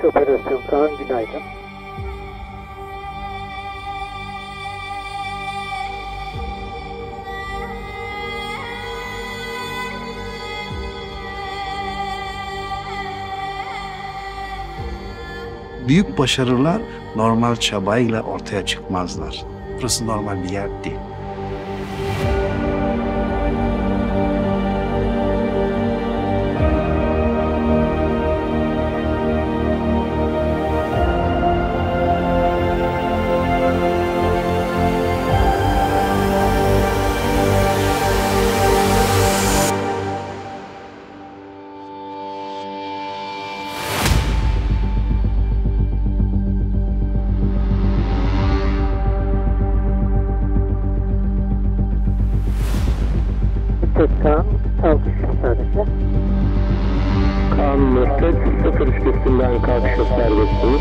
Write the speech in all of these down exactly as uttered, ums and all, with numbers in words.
Polis Operasyon Kaan, günaydın. Büyük başarılar normal çabayla ortaya çıkmazlar. Burası normal bir yer değil. Kaan, kalkış sadece. Kaan Mürtet, sıfır üç üstünden kalkışa serbestsiniz.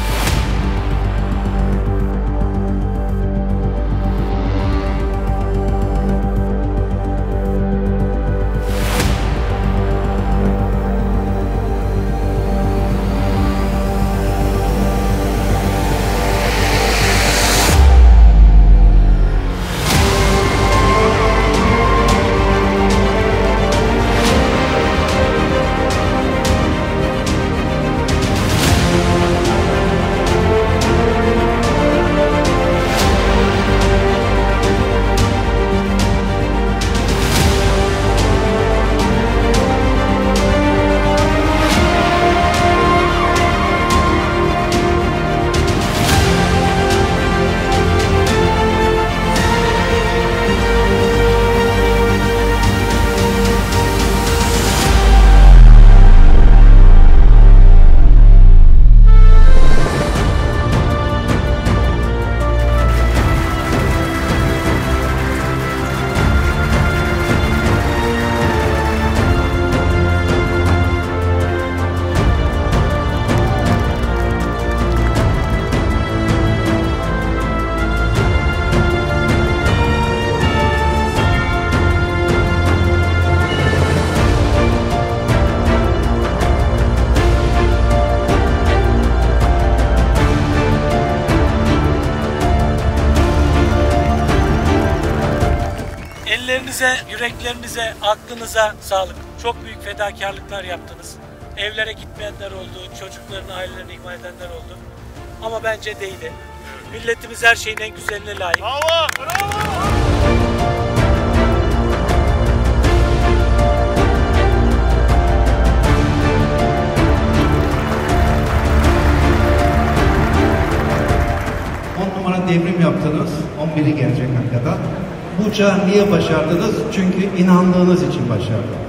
Ellerinize, yüreklerinize, aklınıza sağlık. Çok büyük fedakarlıklar yaptınız. Evlere gitmeyenler oldu, çocuklarını, ailelerini ihmal edenler oldu. Ama bence değdi. Milletimiz her şeyin en güzeline layık. Bravo! Bravo! on numara devrim yaptınız, on biri gelecek hakikaten. Bu uçağı niye başardınız? Çünkü inandığınız için başardınız.